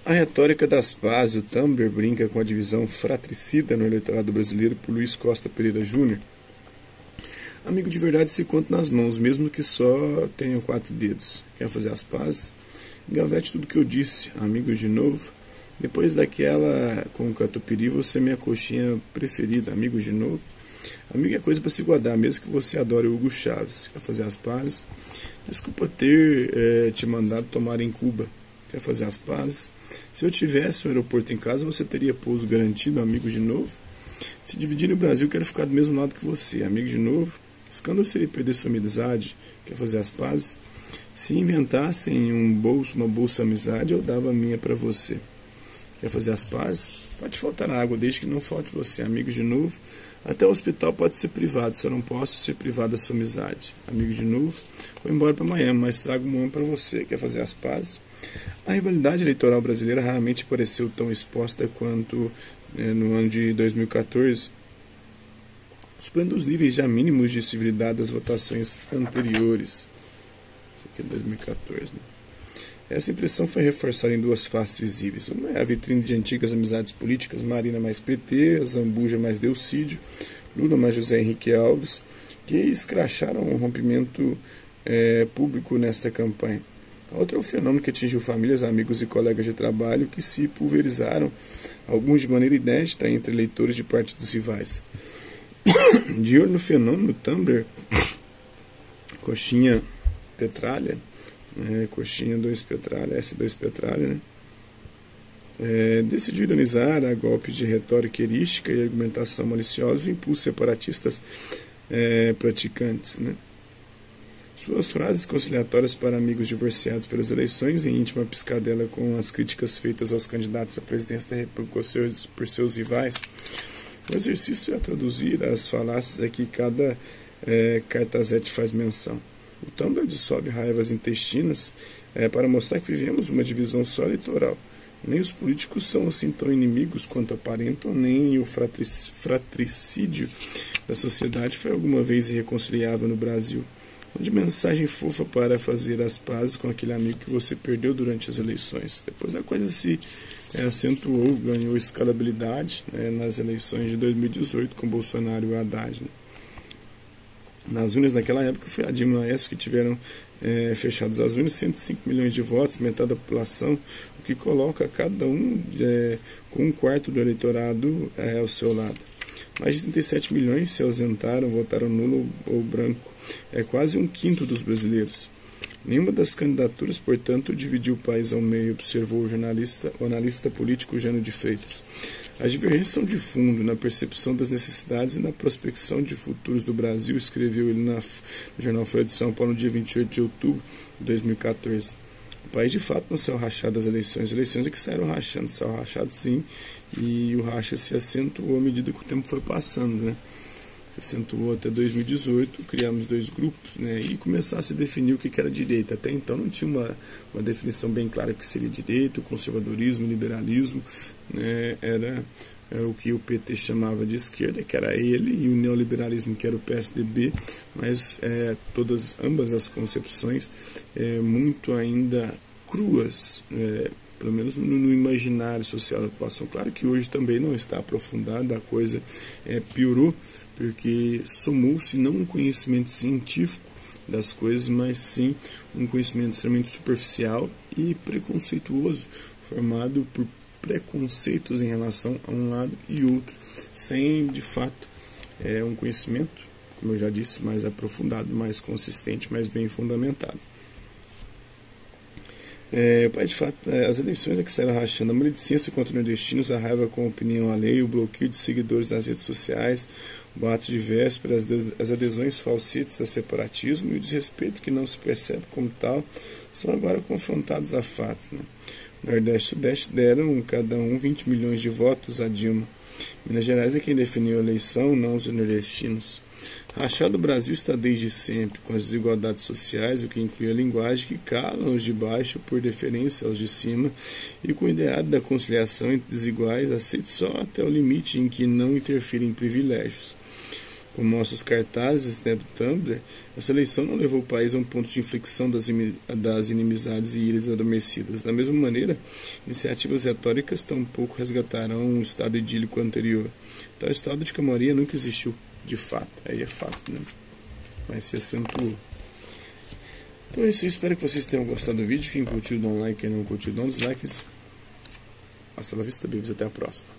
A retórica das pazes, o Tumblr brinca com a divisão fratricida no eleitorado brasileiro por Luiz Costa Pereira Júnior. Amigo de verdade se conta nas mãos, mesmo que só tenha 4 dedos. Quer fazer as pazes? Engavete tudo que eu disse, amigo de novo. Depois daquela com o catupiry, você é minha coxinha preferida, amigo de novo. Amigo é coisa para se guardar, mesmo que você adore o Hugo Chaves. Quer fazer as pazes? Desculpa ter te mandado tomar em Cuba. Quer fazer as pazes? Se eu tivesse um aeroporto em casa, você teria pouso garantido, amigo de novo? Se dividir no Brasil, quero ficar do mesmo lado que você, amigo de novo. Escândalo seria perder sua amizade. Quer fazer as pazes? Se inventassem uma bolsa amizade, eu dava a minha para você. Quer fazer as pazes? Pode faltar água, desde que não falte você, amigo de novo. Até o hospital pode ser privado, só não posso ser privado da sua amizade. Amigo de novo. Vou embora para Miami, mas trago um ano para você. Quer fazer as pazes? A rivalidade eleitoral brasileira raramente pareceu tão exposta quanto no ano de 2014, superando os níveis já mínimos de civilidade das votações anteriores. Isso aqui é 2014, né? Essa impressão foi reforçada em 2 faces visíveis. Uma é a vitrine de antigas amizades políticas, Marina mais PT, Zambuja mais Delcídio, Lula mais José Henrique Alves, que escracharam um rompimento público nesta campanha. A outra é o fenômeno que atingiu famílias, amigos e colegas de trabalho que se pulverizaram, alguns de maneira inédita, entre eleitores de partidos rivais. De olho no fenômeno, Tumblr, coxinha petralha, coxinha 2 petralha, S2 petralha, decidiu ironizar a golpes de retórica erística e argumentação maliciosa e impulsos separatistas praticantes, né? Suas frases conciliatórias para amigos divorciados pelas eleições, em íntima piscadela com as críticas feitas aos candidatos à presidência da República por seus rivais. O exercício é traduzir as falácias a que cada cartazete faz menção. O Tumblr dissolve raivas intestinas para mostrar que vivemos uma divisão só eleitoral. Nem os políticos são assim tão inimigos quanto aparentam, nem o fratricídio da sociedade foi alguma vez irreconciliável no Brasil. De mensagem fofa para fazer as pazes com aquele amigo que você perdeu durante as eleições. Depois a coisa se acentuou, ganhou escalabilidade nas eleições de 2018 com Bolsonaro e o Haddad. Nas urnas naquela época foi a Dilma e o Aécio que tiveram fechadas as urnas, 105 milhões de votos, metade da população, o que coloca cada um com 1/4 do eleitorado ao seu lado. Mais de 37 milhões se ausentaram, votaram nulo ou branco. É quase 1/5 dos brasileiros. Nenhuma das candidaturas, portanto, dividiu o país ao meio, observou o analista político Jânio de Freitas. As divergências são de fundo na percepção das necessidades e na prospecção de futuros do Brasil, escreveu ele no jornal Folha de São Paulo no dia 28 de outubro de 2014. O país, de fato, não saiu rachado das eleições. As eleições é que saíram rachando. Saiu rachado, sim, e o racha se acentuou à medida que o tempo foi passando, né? Se acentuou até 2018, criamos 2 grupos, né? E começar a se definir o que era direita. Até então não tinha uma definição bem clara do que seria direita, o conservadorismo, o liberalismo, né? Era o que o PT chamava de esquerda, que era ele, e o neoliberalismo, que era o PSDB, mas ambas as concepções muito ainda cruas, pelo menos no imaginário social da população. Claro que hoje também não está aprofundada, a coisa piorou, porque somou-se não um conhecimento científico das coisas, mas sim um conhecimento extremamente superficial e preconceituoso, formado por preconceitos em relação a um lado e outro, sem, de fato, um conhecimento, como eu já disse, mais aprofundado, mais consistente, mais bem fundamentado. De fato, as eleições é que saíram rachando a maledicência contra nordestinos, a raiva com a opinião alheia, o bloqueio de seguidores nas redes sociais, o boatos de véspera, as adesões falsetes a separatismo e o desrespeito que não se percebe como tal, são agora confrontados a fatos, né? Nordeste e Sudeste deram cada um 20 milhões de votos a Dilma. Minas Gerais é quem definiu a eleição, não os nordestinos. Rachado o Brasil está desde sempre, com as desigualdades sociais, o que inclui a linguagem que cala os de baixo por deferência aos de cima, e com o ideário da conciliação entre desiguais, aceito só até o limite em que não interfirem privilégios. como mostram os cartazes, né, do Tumblr, essa eleição não levou o país a um ponto de inflexão das inimizades e iras adormecidas. Da mesma maneira, iniciativas retóricas tampouco resgatarão um estado idílico anterior. Tal estado de calmaria nunca existiu de fato. Aí é fato, né? Mas se acentuou. Então é isso, eu espero que vocês tenham gostado do vídeo. Quem curtiu, dá um like, quem não curtiu, dá um dislike. Hasta la vista, babies. Até a próxima.